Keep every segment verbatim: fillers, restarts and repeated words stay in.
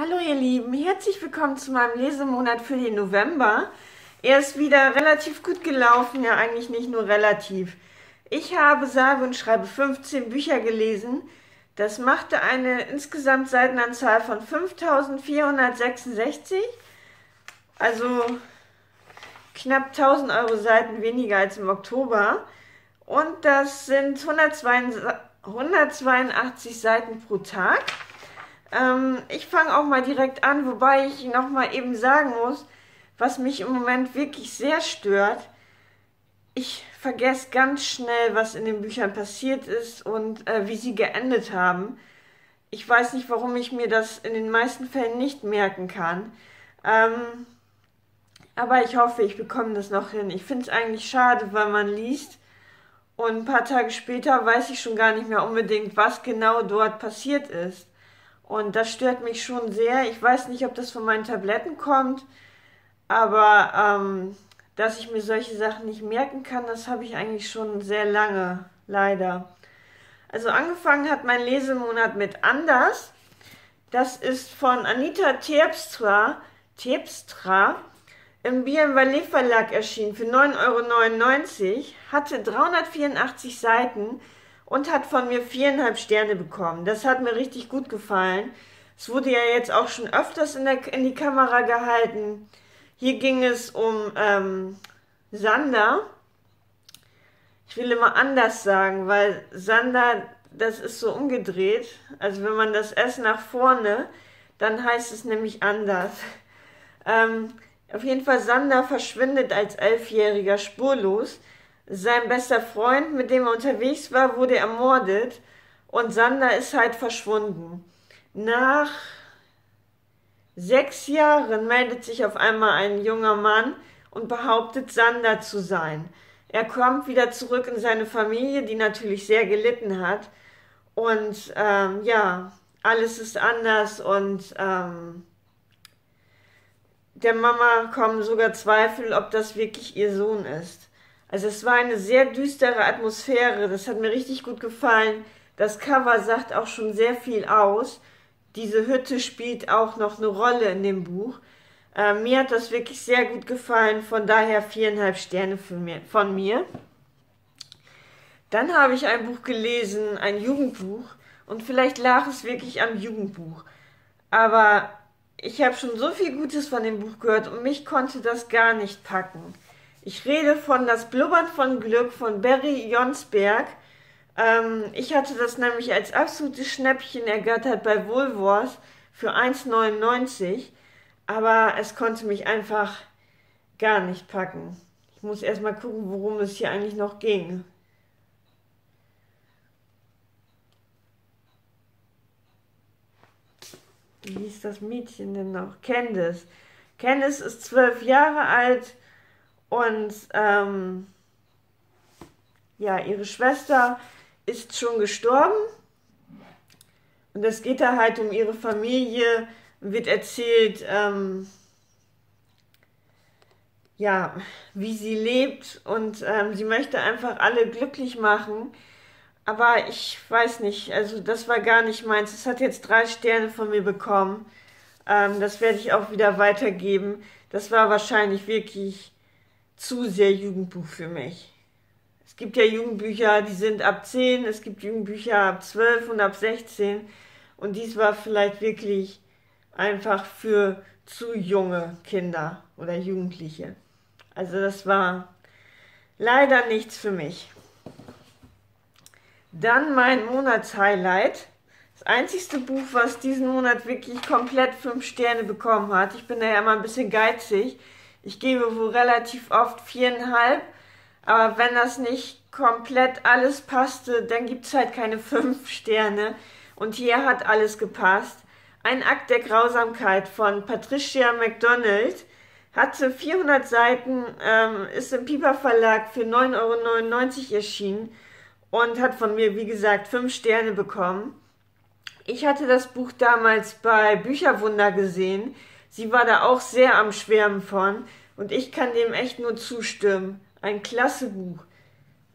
Hallo ihr Lieben, herzlich willkommen zu meinem Lesemonat für den November. Er ist wieder relativ gut gelaufen, ja eigentlich nicht nur relativ. Ich habe sage und schreibe fünfzehn Bücher gelesen. Das machte eine insgesamt Seitenanzahl von fünftausendvierhundertsechsundsechzig, also knapp tausend Euro Seiten weniger als im Oktober. Und das sind hundertzweiundachtzig Seiten pro Tag. Ähm, ich fange auch mal direkt an, wobei ich noch mal eben sagen muss, was mich im Moment wirklich sehr stört. Ich vergesse ganz schnell, was in den Büchern passiert ist und äh, wie sie geendet haben. Ich weiß nicht, warum ich mir das in den meisten Fällen nicht merken kann. Ähm, aber ich hoffe, ich bekomme das noch hin. Ich finde es eigentlich schade, weil man liest und ein paar Tage später weiß ich schon gar nicht mehr unbedingt, was genau dort passiert ist. Und das stört mich schon sehr. Ich weiß nicht, ob das von meinen Tabletten kommt, aber ähm, dass ich mir solche Sachen nicht merken kann, das habe ich eigentlich schon sehr lange, leider. Also angefangen hat mein Lesemonat mit Anders. Das ist von Anita Terpstra, Terpstra im B M Vallee Verlag erschienen für neun Euro neunundneunzig, hatte dreihundertvierundachtzig Seiten und hat von mir viereinhalb Sterne bekommen. Das hat mir richtig gut gefallen. Es wurde ja jetzt auch schon öfters in, der, in die Kamera gehalten. Hier ging es um ähm, Sander. Ich will immer anders sagen, weil Sander, das ist so umgedreht. Also wenn man das S nach vorne, dann heißt es nämlich anders. Ähm, auf jeden Fall, Sander verschwindet als Elfjähriger spurlos. Sein bester Freund, mit dem er unterwegs war, wurde ermordet und Sander ist halt verschwunden. Nach sechs Jahren meldet sich auf einmal ein junger Mann und behauptet, Sander zu sein. Er kommt wieder zurück in seine Familie, die natürlich sehr gelitten hat. Und ähm, ja, alles ist anders und ähm, der Mama kommen sogar Zweifel, ob das wirklich ihr Sohn ist. Also es war eine sehr düstere Atmosphäre, das hat mir richtig gut gefallen. Das Cover sagt auch schon sehr viel aus. Diese Hütte spielt auch noch eine Rolle in dem Buch. Äh, mir hat das wirklich sehr gut gefallen, von daher viereinhalb Sterne für mir, von mir. Dann habe ich ein Buch gelesen, ein Jugendbuch, und vielleicht lag es wirklich am Jugendbuch. Aber ich habe schon so viel Gutes von dem Buch gehört und mich konnte das gar nicht packen. Ich rede von Das Blubbern von Glück von Barry Jonsberg. Ähm, ich hatte das nämlich als absolutes Schnäppchen ergattert bei Woolworths für eins neunundneunzig, aber es konnte mich einfach gar nicht packen. Ich muss erstmal gucken, worum es hier eigentlich noch ging. Wie hieß das Mädchen denn noch? Candice. Candice ist zwölf Jahre alt und ähm, ja, ihre Schwester ist schon gestorben. Und es geht da halt um ihre Familie, wird erzählt, ähm, ja, wie sie lebt und ähm, sie möchte einfach alle glücklich machen. Aber ich weiß nicht, also das war gar nicht meins. Es hat jetzt drei Sterne von mir bekommen. Ähm, das werde ich auch wieder weitergeben. Das war wahrscheinlich wirklich zu sehr Jugendbuch für mich. Es gibt ja Jugendbücher, die sind ab zehn, es gibt Jugendbücher ab zwölf und ab sechzehn. Und dies war vielleicht wirklich einfach für zu junge Kinder oder Jugendliche. Also das war leider nichts für mich. Dann mein Monatshighlight. Das einzigste Buch, was diesen Monat wirklich komplett fünf Sterne bekommen hat. Ich bin da ja immer ein bisschen geizig. Ich gebe wohl relativ oft viereinhalb. Aber wenn das nicht komplett alles passte, dann gibt es halt keine fünf Sterne. Und hier hat alles gepasst. Ein Akt der Grausamkeit von Patricia MacDonald. Hatte vierhundert Seiten, ähm, ist im Piper Verlag für neun Euro neunundneunzig erschienen. Und hat von mir, wie gesagt, fünf Sterne bekommen. Ich hatte das Buch damals bei Bücherwunder gesehen. Sie war da auch sehr am Schwärmen von. Und ich kann dem echt nur zustimmen. Ein klasse Buch.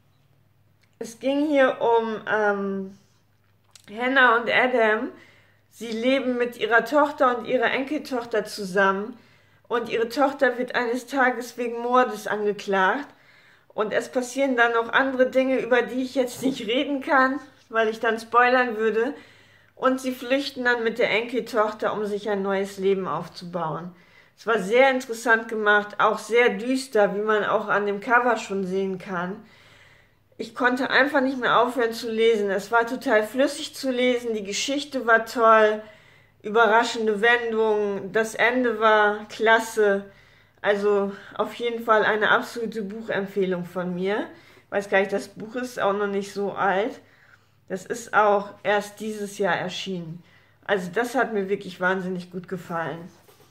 Es ging hier um ähm, Hannah und Adam. Sie leben mit ihrer Tochter und ihrer Enkeltochter zusammen und ihre Tochter wird eines Tages wegen Mordes angeklagt. Und es passieren dann noch andere Dinge, über die ich jetzt nicht reden kann, weil ich dann spoilern würde. Und sie flüchten dann mit der Enkeltochter, um sich ein neues Leben aufzubauen. Es war sehr interessant gemacht, auch sehr düster, wie man auch an dem Cover schon sehen kann. Ich konnte einfach nicht mehr aufhören zu lesen. Es war total flüssig zu lesen, die Geschichte war toll, überraschende Wendungen, das Ende war klasse. Also auf jeden Fall eine absolute Buchempfehlung von mir. Ich weiß gar nicht, das Buch ist auch noch nicht so alt. Das ist auch erst dieses Jahr erschienen. Also das hat mir wirklich wahnsinnig gut gefallen.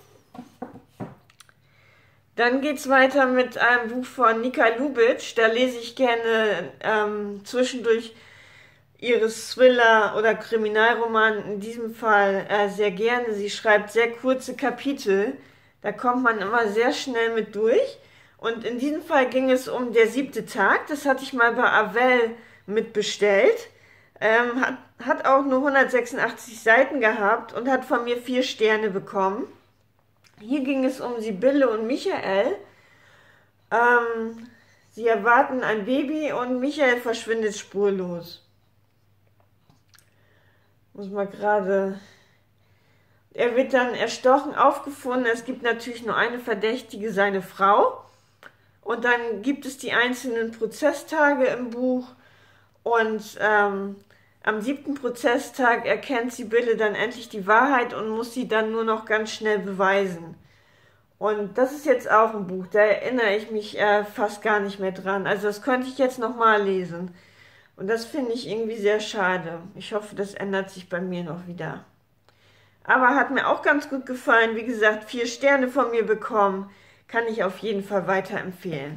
Dann geht es weiter mit einem Buch von Nika Lubitsch. Da lese ich gerne ähm, zwischendurch ihre Thriller- oder Kriminalroman, in diesem Fall äh, sehr gerne. Sie schreibt sehr kurze Kapitel. Da kommt man immer sehr schnell mit durch. Und in diesem Fall ging es um Der siebte Tag. Das hatte ich mal bei Avell mitbestellt. Ähm, hat, hat auch nur hundertsechsundachtzig Seiten gehabt und hat von mir vier Sterne bekommen. Hier ging es um Sibylle und Michael. Ähm, sie erwarten ein Baby und Michael verschwindet spurlos. Muss man gerade... Er wird dann erstochen aufgefunden. Es gibt natürlich nur eine Verdächtige, seine Frau. Und dann gibt es die einzelnen Prozesstage im Buch. Und ähm, am siebten Prozesstag erkennt Sibylle dann endlich die Wahrheit und muss sie dann nur noch ganz schnell beweisen. Und das ist jetzt auch ein Buch, da erinnere ich mich äh, fast gar nicht mehr dran. Also das könnte ich jetzt nochmal lesen. Und das finde ich irgendwie sehr schade. Ich hoffe, das ändert sich bei mir noch wieder. Aber hat mir auch ganz gut gefallen. Wie gesagt, vier Sterne von mir bekommen. Kann ich auf jeden Fall weiterempfehlen.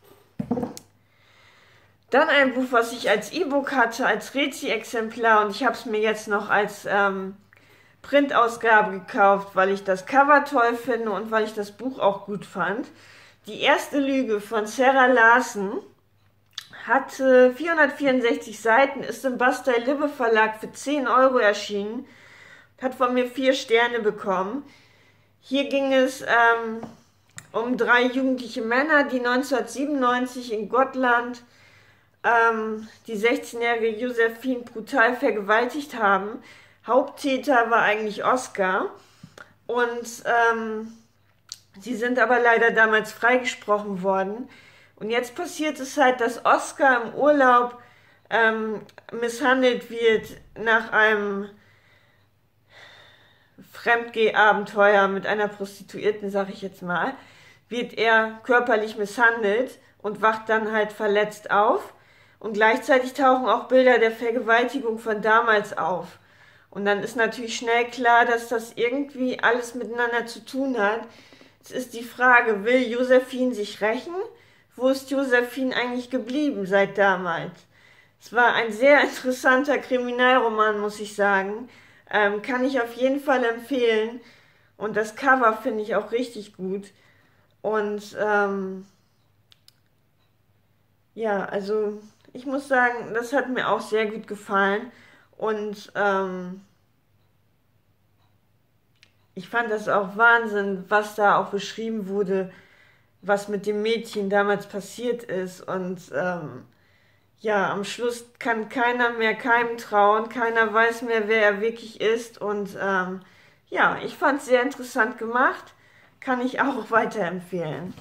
Dann ein Buch, was ich als E-Book hatte, als Rezi-Exemplar. Und ich habe es mir jetzt noch als ähm, Printausgabe gekauft, weil ich das Cover toll finde und weil ich das Buch auch gut fand. Die erste Lüge von Sarah Larsen hat äh, vierhundertvierundsechzig Seiten, ist im Bastei-Lübbe Verlag für zehn Euro erschienen. Hat von mir vier Sterne bekommen. Hier ging es ähm, um drei jugendliche Männer, die neunzehnhundertsiebenundneunzig in Gottland ähm, die sechzehnjährige Josephine brutal vergewaltigt haben. Haupttäter war eigentlich Oskar. Und ähm, sie sind aber leider damals freigesprochen worden. Und jetzt passiert es halt, dass Oskar im Urlaub ähm, misshandelt wird nach einem Fremdgeh-Abenteuer mit einer Prostituierten, sag ich jetzt mal, wird er körperlich misshandelt und wacht dann halt verletzt auf. Und gleichzeitig tauchen auch Bilder der Vergewaltigung von damals auf. Und dann ist natürlich schnell klar, dass das irgendwie alles miteinander zu tun hat. Jetzt ist die Frage, will Josephine sich rächen? Wo ist Josephine eigentlich geblieben seit damals? Es war ein sehr interessanter Kriminalroman, muss ich sagen. Ähm, kann ich auf jeden Fall empfehlen. Und das Cover finde ich auch richtig gut. Und ähm, ja, also ich muss sagen, das hat mir auch sehr gut gefallen. Und ähm, ich fand das auch Wahnsinn, was da auch beschrieben wurde, was mit dem Mädchen damals passiert ist. Und ähm, ja, am Schluss kann keiner mehr keinem trauen, keiner weiß mehr, wer er wirklich ist. Und ähm, ja, ich fand es sehr interessant gemacht, kann ich auch weiterempfehlen.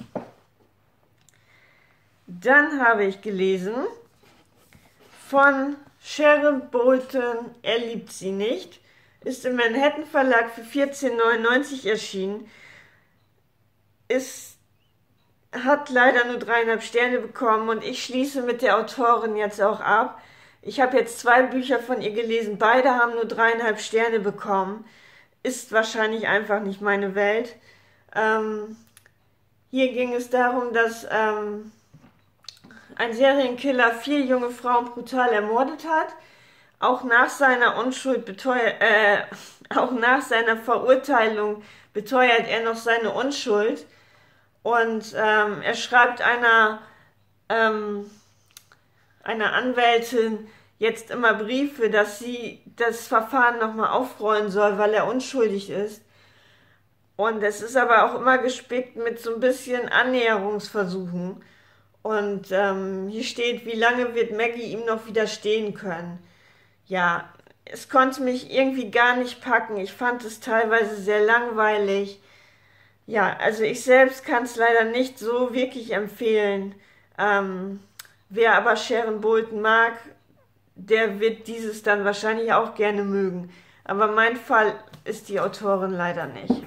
Dann habe ich gelesen von Sharon Bolton, Er liebt sie nicht, ist im Manhattan Verlag für vierzehn neunundneunzig erschienen, ist hat leider nur dreieinhalb Sterne bekommen und ich schließe mit der Autorin jetzt auch ab. Ich habe jetzt zwei Bücher von ihr gelesen, beide haben nur dreieinhalb Sterne bekommen. Ist wahrscheinlich einfach nicht meine Welt. Ähm, hier ging es darum, dass ähm, ein Serienkiller vier junge Frauen brutal ermordet hat. Auch nach seiner Unschuld beteuert, äh, auch nach seiner Verurteilung beteuert er noch seine Unschuld. Und ähm, er schreibt einer, ähm, einer Anwältin, jetzt immer Briefe, dass sie das Verfahren nochmal aufrollen soll, weil er unschuldig ist. Und es ist aber auch immer gespickt mit so ein bisschen Annäherungsversuchen. Und ähm, hier steht, wie lange wird Maggie ihm noch widerstehen können? Ja, es konnte mich irgendwie gar nicht packen. Ich fand es teilweise sehr langweilig. Ja, also ich selbst kann es leider nicht so wirklich empfehlen. Ähm, wer aber Sharon Bolton mag, der wird dieses dann wahrscheinlich auch gerne mögen. Aber mein Fall ist die Autorin leider nicht.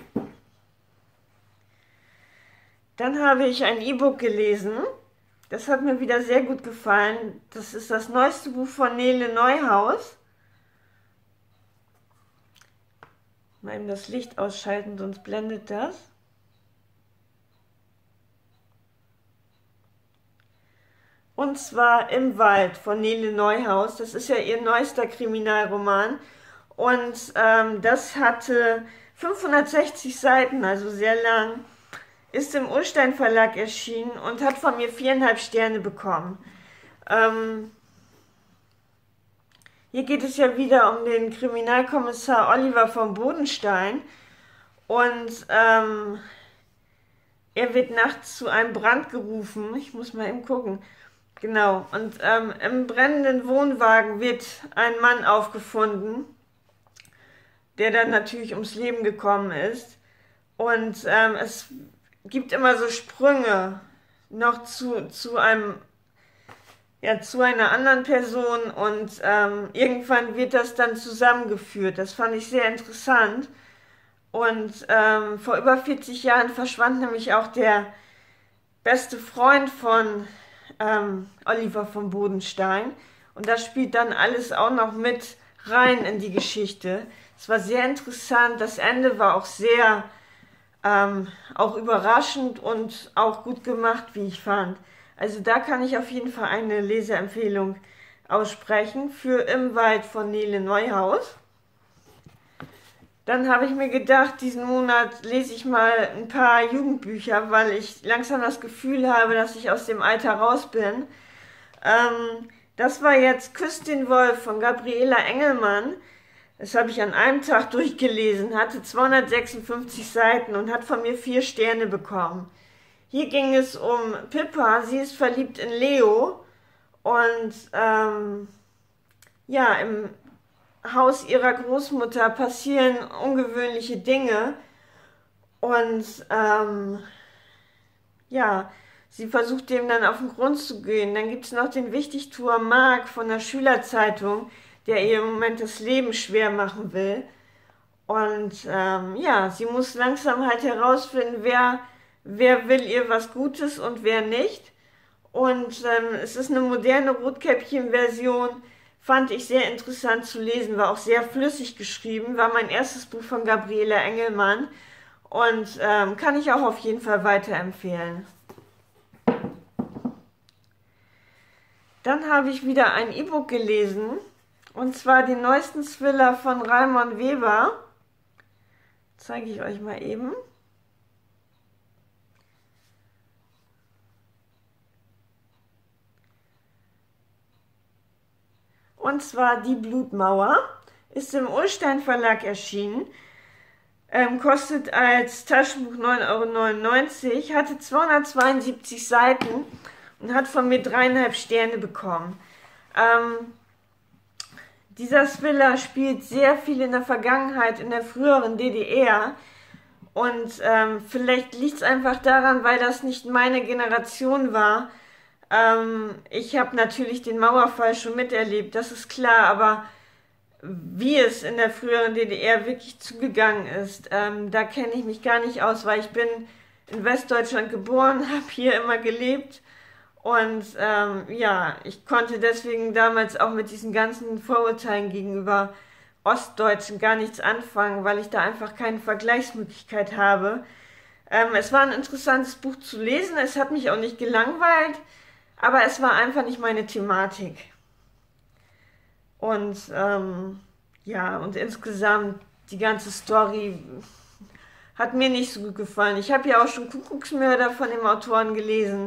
Dann habe ich ein E-Book gelesen. Das hat mir wieder sehr gut gefallen. Das ist das neueste Buch von Nele Neuhaus. Mal eben das Licht ausschalten, sonst blendet das. Und zwar Im Wald von Nele Neuhaus. Das ist ja ihr neuester Kriminalroman. Und ähm, das hatte fünfhundertsechzig Seiten, also sehr lang. Ist im Ullstein Verlag erschienen und hat von mir viereinhalb Sterne bekommen. Ähm, hier geht es ja wieder um den Kriminalkommissar Oliver von Bodenstein. Und ähm, er wird nachts zu einem Brand gerufen. Ich muss mal eben gucken. Genau. Und ähm, im brennenden Wohnwagen wird ein Mann aufgefunden, der dann natürlich ums Leben gekommen ist. Und ähm, es gibt immer so Sprünge noch zu, zu einem, ja, zu einer anderen Person und ähm, irgendwann wird das dann zusammengeführt. Das fand ich sehr interessant. Und ähm, vor über vierzig Jahren verschwand nämlich auch der beste Freund von ähm, Oliver von Bodenstein. Und das spielt dann alles auch noch mit rein in die Geschichte. Es war sehr interessant. Das Ende war auch sehr Ähm, auch überraschend und auch gut gemacht, wie ich fand. Also da kann ich auf jeden Fall eine Leseempfehlung aussprechen für Im Wald von Nele Neuhaus. Dann habe ich mir gedacht, diesen Monat lese ich mal ein paar Jugendbücher, weil ich langsam das Gefühl habe, dass ich aus dem Alter raus bin. Ähm, das war jetzt Küss den Wolf von Gabriela Engelmann. Das habe ich an einem Tag durchgelesen, hatte zweihundertsechsundfünfzig Seiten und hat von mir vier Sterne bekommen. Hier ging es um Pippa, sie ist verliebt in Leo und ähm, ja, im Haus ihrer Großmutter passieren ungewöhnliche Dinge und ähm, ja, sie versucht dem dann auf den Grund zu gehen. Dann gibt es noch den Wichtigtuer Mark von der Schülerzeitung, der ihr im Moment das Leben schwer machen will. Und ähm, ja, sie muss langsam halt herausfinden, wer, wer will ihr was Gutes und wer nicht. Und ähm, es ist eine moderne Rotkäppchen-Version, fand ich sehr interessant zu lesen, war auch sehr flüssig geschrieben, war mein erstes Buch von Gabriela Engelmann und ähm, kann ich auch auf jeden Fall weiterempfehlen. Dann habe ich wieder ein E-Book gelesen. Und zwar den neuesten Thriller von Raimon Weber. Zeige ich euch mal eben. Und zwar Die Blutmauer. Ist im Ullstein Verlag erschienen. Ähm, kostet als Taschenbuch neun Euro neunundneunzig. Hatte zweihundertzweiundsiebzig Seiten und hat von mir dreieinhalb Sterne bekommen. Ähm, Dieser Thriller spielt sehr viel in der Vergangenheit, in der früheren D D R. Und ähm, vielleicht liegt es einfach daran, weil das nicht meine Generation war. Ähm, ich habe natürlich den Mauerfall schon miterlebt, das ist klar, aber wie es in der früheren D D R wirklich zugegangen ist, ähm, da kenne ich mich gar nicht aus, weil ich bin in Westdeutschland geboren, habe hier immer gelebt. Und ähm, ja, ich konnte deswegen damals auch mit diesen ganzen Vorurteilen gegenüber Ostdeutschen gar nichts anfangen, weil ich da einfach keine Vergleichsmöglichkeit habe. Ähm, es war ein interessantes Buch zu lesen, es hat mich auch nicht gelangweilt, aber es war einfach nicht meine Thematik. Und ähm, ja, und insgesamt die ganze Story hat mir nicht so gut gefallen. Ich habe ja auch schon Kuckucksmörder von dem Autoren gelesen.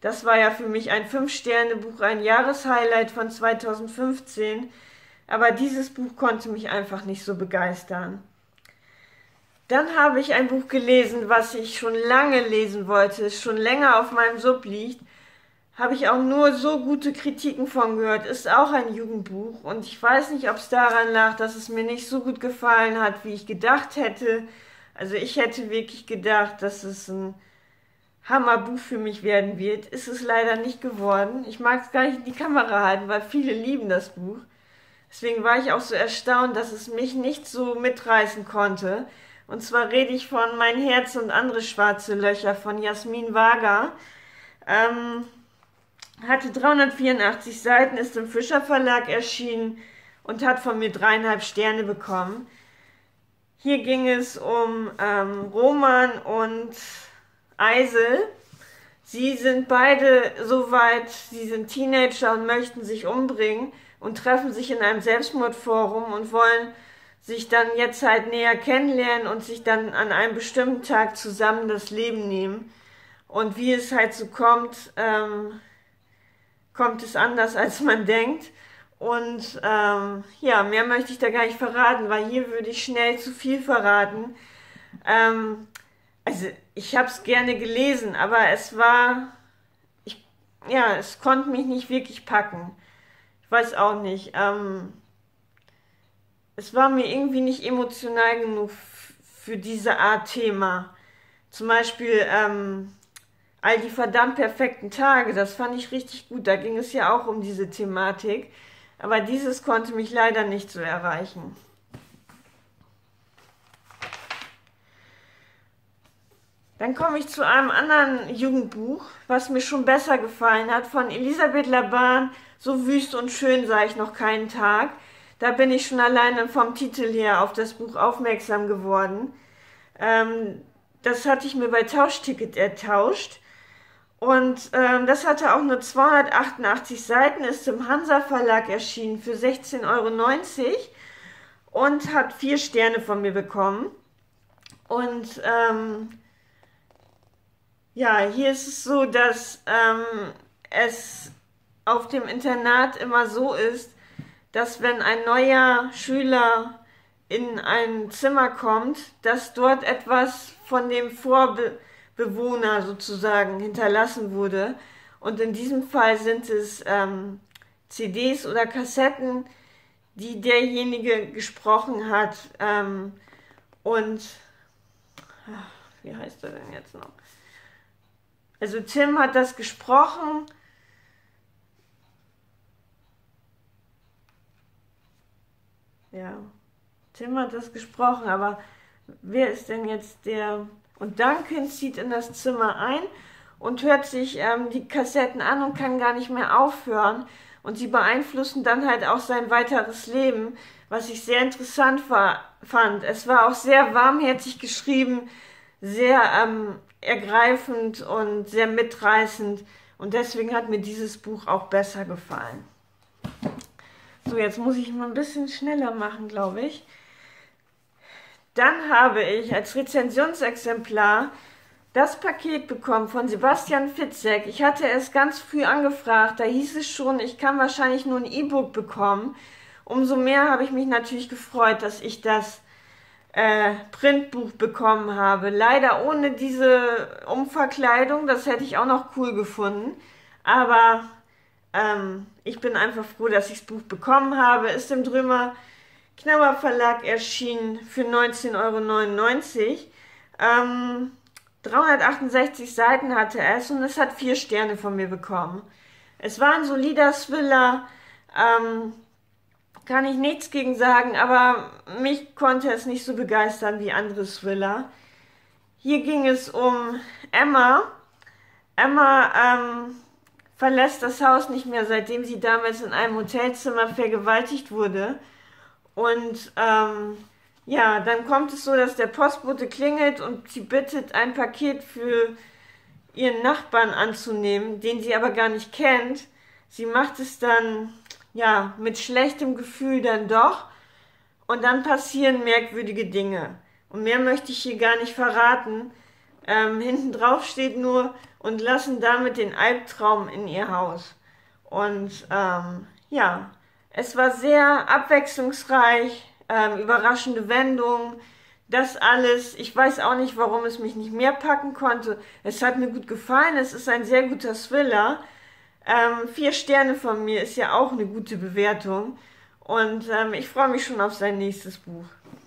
Das war ja für mich ein Fünf-Sterne-Buch, ein Jahreshighlight von zweitausendfünfzehn. Aber dieses Buch konnte mich einfach nicht so begeistern. Dann habe ich ein Buch gelesen, was ich schon lange lesen wollte, schon länger auf meinem Sub liegt. Habe ich auch nur so gute Kritiken von gehört. Ist auch ein Jugendbuch und ich weiß nicht, ob es daran lag, dass es mir nicht so gut gefallen hat, wie ich gedacht hätte. Also ich hätte wirklich gedacht, dass es ein Hammerbuch für mich werden wird. Ist es leider nicht geworden. Ich mag es gar nicht in die Kamera halten, weil viele lieben das Buch. Deswegen war ich auch so erstaunt, dass es mich nicht so mitreißen konnte. Und zwar rede ich von Mein Herz und andere schwarze Löcher von Jasmin Wager. Ähm, hatte dreihundertvierundachtzig Seiten, ist im Fischer Verlag erschienen und hat von mir dreieinhalb Sterne bekommen. Hier ging es um ähm, Roman und Eisel. Sie sind beide soweit, sie sind Teenager und möchten sich umbringen und treffen sich in einem Selbstmordforum und wollen sich dann jetzt halt näher kennenlernen und sich dann an einem bestimmten Tag zusammen das Leben nehmen. Und wie es halt so kommt, ähm, kommt es anders, als man denkt. Und ähm, ja, mehr möchte ich da gar nicht verraten, weil hier würde ich schnell zu viel verraten. Ähm, also ich habe es gerne gelesen, aber es war, ich, ja, es konnte mich nicht wirklich packen. Ich weiß auch nicht. Ähm, es war mir irgendwie nicht emotional genug für diese Art Thema. Zum Beispiel ähm, all die verdammt perfekten Tage, das fand ich richtig gut. Da ging es ja auch um diese Thematik. Aber dieses konnte mich leider nicht so erreichen. Dann komme ich zu einem anderen Jugendbuch, was mir schon besser gefallen hat, von Elisabeth Laban, So wüst und schön sah ich noch keinen Tag. Da bin ich schon alleine vom Titel her auf das Buch aufmerksam geworden. Ähm, das hatte ich mir bei Tauschticket ertauscht. Und ähm, das hatte auch nur zweihundertachtundachtzig Seiten, ist im Hansa Verlag erschienen für sechzehn Euro neunzig und hat vier Sterne von mir bekommen. Und ähm, ja, hier ist es so, dass ähm, es auf dem Internat immer so ist, dass wenn ein neuer Schüler in ein Zimmer kommt, dass dort etwas von dem Vorbewohner sozusagen hinterlassen wurde. Und in diesem Fall sind es ähm, C Ds oder Kassetten, die derjenige gesprochen hat. Ähm, und, ach, wie heißt er denn jetzt noch? Also Tim hat das gesprochen. Ja, Tim hat das gesprochen, aber wer ist denn jetzt der? Und Duncan zieht in das Zimmer ein und hört sich ähm, die Kassetten an und kann gar nicht mehr aufhören. Und sie beeinflussen dann halt auch sein weiteres Leben, was ich sehr interessant war, fand. Es war auch sehr warmherzig geschrieben, sehr ähm, ergreifend und sehr mitreißend. Und deswegen hat mir dieses Buch auch besser gefallen. So, jetzt muss ich mal ein bisschen schneller machen, glaube ich. Dann habe ich als Rezensionsexemplar das Paket bekommen von Sebastian Fitzek. Ich hatte es ganz früh angefragt, da hieß es schon, ich kann wahrscheinlich nur ein E-Book bekommen. Umso mehr habe ich mich natürlich gefreut, dass ich das äh, Printbuch bekommen habe. Leider ohne diese Umverkleidung, das hätte ich auch noch cool gefunden. Aber ähm, ich bin einfach froh, dass ich das Buch bekommen habe. Ist im Drömer Knauer Verlag erschienen für neunzehn Euro neunundneunzig. Ähm, dreihundertachtundsechzig Seiten hatte es und es hat vier Sterne von mir bekommen. Es war ein solider Thriller, ähm, kann ich nichts gegen sagen, aber mich konnte es nicht so begeistern wie andere Thriller. Hier ging es um Emma. Emma ähm, verlässt das Haus nicht mehr, seitdem sie damals in einem Hotelzimmer vergewaltigt wurde. Und ähm, ja, dann kommt es so, dass der Postbote klingelt und sie bittet, ein Paket für ihren Nachbarn anzunehmen, den sie aber gar nicht kennt. Sie macht es dann, ja, mit schlechtem Gefühl dann doch. Und dann passieren merkwürdige Dinge. Und mehr möchte ich hier gar nicht verraten. Ähm, hinten drauf steht nur, und lassen damit den Albtraum in ihr Haus. Und ähm, ja, es war sehr abwechslungsreich, ähm, überraschende Wendungen, das alles. Ich weiß auch nicht, warum es mich nicht mehr packen konnte. Es hat mir gut gefallen, es ist ein sehr guter Thriller. Ähm, vier Sterne von mir ist ja auch eine gute Bewertung. Und ähm, ich freue mich schon auf sein nächstes Buch.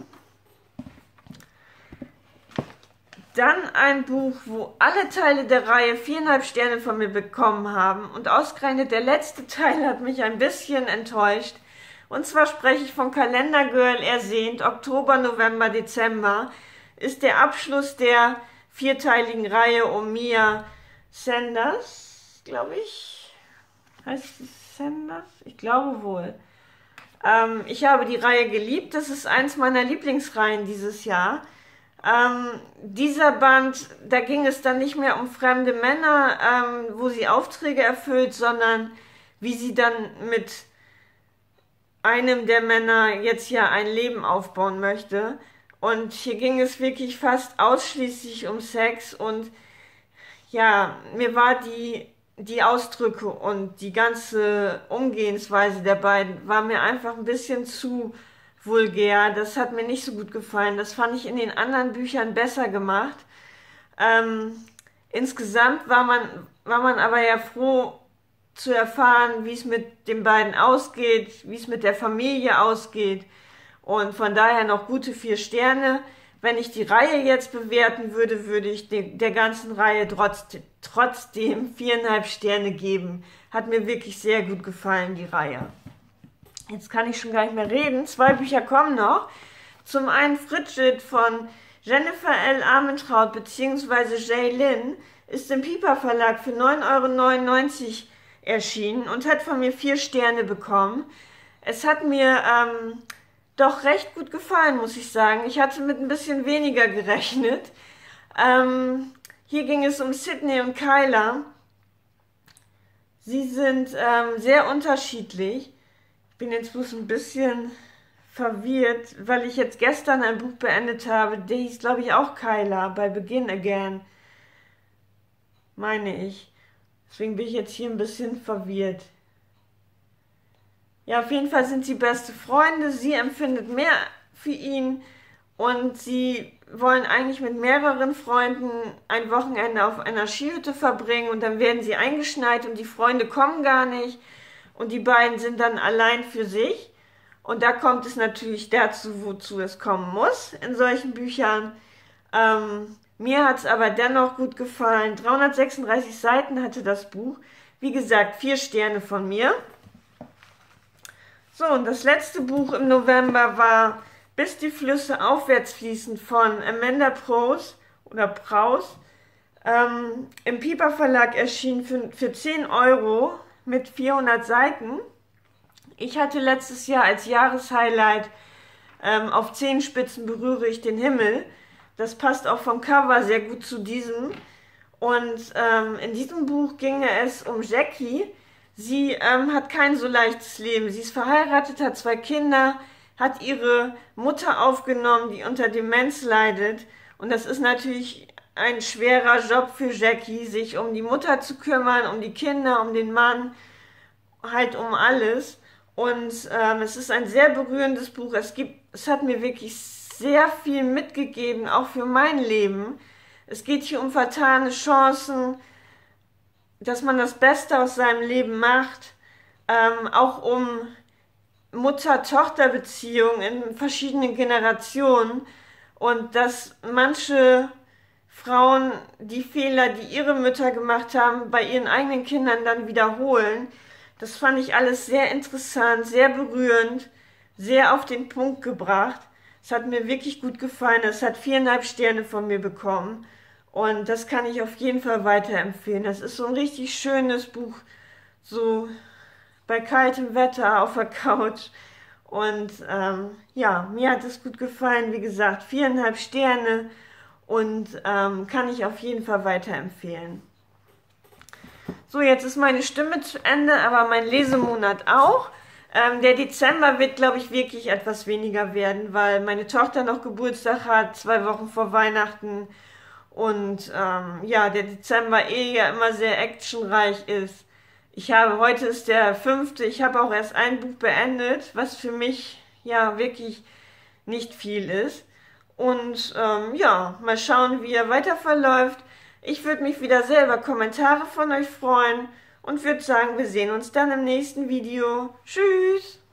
Dann ein Buch, wo alle Teile der Reihe viereinhalb Sterne von mir bekommen haben. Und ausgerechnet der letzte Teil hat mich ein bisschen enttäuscht. Und zwar spreche ich von Calendar Girl ersehnt. Oktober, November, Dezember ist der Abschluss der vierteiligen Reihe um Mia Sanders, glaube ich. Heißt es Sanders? Ich glaube wohl. Ähm, ich habe die Reihe geliebt. Das ist eins meiner Lieblingsreihen dieses Jahr. Ähm, dieser Band, da ging es dann nicht mehr um fremde Männer, ähm, wo sie Aufträge erfüllt, sondern wie sie dann mit einem der Männer jetzt ja ein Leben aufbauen möchte. Und hier ging es wirklich fast ausschließlich um Sex und ja, mir war die, die Ausdrücke und die ganze Umgehensweise der beiden war mir einfach ein bisschen zu vulgär. Das hat mir nicht so gut gefallen. Das fand ich in den anderen Büchern besser gemacht. Ähm, insgesamt war man, war man aber ja froh zu erfahren, wie es mit den beiden ausgeht, wie es mit der Familie ausgeht. Und von daher noch gute vier Sterne. Wenn ich die Reihe jetzt bewerten würde, würde ich de der ganzen Reihe trotzdem, trotzdem viereinhalb Sterne geben. Hat mir wirklich sehr gut gefallen, die Reihe. Jetzt kann ich schon gar nicht mehr reden. Zwei Bücher kommen noch. Zum einen Frigid von Jennifer L. Armentrout bzw. Jay Lin ist im Piper Verlag für neun Euro neunundneunzig erschienen und hat von mir vier Sterne bekommen. Es hat mir ähm, doch recht gut gefallen, muss ich sagen. Ich hatte mit ein bisschen weniger gerechnet. Ähm, hier ging es um Sydney und Kyla. Sie sind ähm, sehr unterschiedlich. Ich bin jetzt bloß ein bisschen verwirrt, weil ich jetzt gestern ein Buch beendet habe. Der hieß, glaube ich, auch Kyla, bei Begin Again, meine ich. Deswegen bin ich jetzt hier ein bisschen verwirrt. Ja, auf jeden Fall sind sie beste Freunde. Sie empfindet mehr für ihn und sie wollen eigentlich mit mehreren Freunden ein Wochenende auf einer Skihütte verbringen und dann werden sie eingeschneit und die Freunde kommen gar nicht und die beiden sind dann allein für sich. Und da kommt es natürlich dazu, wozu es kommen muss in solchen Büchern. Ähm, mir hat es aber dennoch gut gefallen. dreihundertsechsunddreißig Seiten hatte das Buch. Wie gesagt, vier Sterne von mir. So, und das letzte Buch im November war Bis die Flüsse aufwärts fließen von Amanda Prose oder Praus. Ähm, Im Piper Verlag erschienen für, für zehn Euro mit vierhundert Seiten. Ich hatte letztes Jahr als Jahreshighlight ähm, auf Zehenspitzen berühre ich den Himmel. Das passt auch vom Cover sehr gut zu diesem. Und ähm, in diesem Buch ginge es um Jackie. Sie ähm, hat kein so leichtes Leben. Sie ist verheiratet, hat zwei Kinder, hat ihre Mutter aufgenommen, die unter Demenz leidet. Und das ist natürlich ein schwerer Job für Jackie, sich um die Mutter zu kümmern, um die Kinder, um den Mann, halt um alles. Und ähm, es ist ein sehr berührendes Buch. Es gibt, es hat mir wirklich sehr viel mitgegeben, auch für mein Leben. Es geht hier um vertane Chancen, dass man das Beste aus seinem Leben macht, ähm, auch um Mutter-Tochter-Beziehungen in verschiedenen Generationen und dass manche Frauen die Fehler, die ihre Mütter gemacht haben, bei ihren eigenen Kindern dann wiederholen. Das fand ich alles sehr interessant, sehr berührend, sehr auf den Punkt gebracht. Es hat mir wirklich gut gefallen. Es hat viereinhalb Sterne von mir bekommen. Und das kann ich auf jeden Fall weiterempfehlen. Das ist so ein richtig schönes Buch, so bei kaltem Wetter auf der Couch. Und ähm, ja, mir hat es gut gefallen. Wie gesagt, viereinhalb Sterne und ähm, kann ich auf jeden Fall weiterempfehlen. So, jetzt ist meine Stimme zu Ende, aber mein Lesemonat auch. Ähm, der Dezember wird, glaube ich, wirklich etwas weniger werden, weil meine Tochter noch Geburtstag hat, zwei Wochen vor Weihnachten. Und ähm, ja, der Dezember eh ja immer sehr actionreich ist. Ich habe, heute ist der fünfte, ich habe auch erst ein Buch beendet, was für mich ja wirklich nicht viel ist. Und ähm, ja, mal schauen, wie er weiter verläuft. Ich würde mich wieder sehr über Kommentare von euch freuen und würde sagen, wir sehen uns dann im nächsten Video. Tschüss!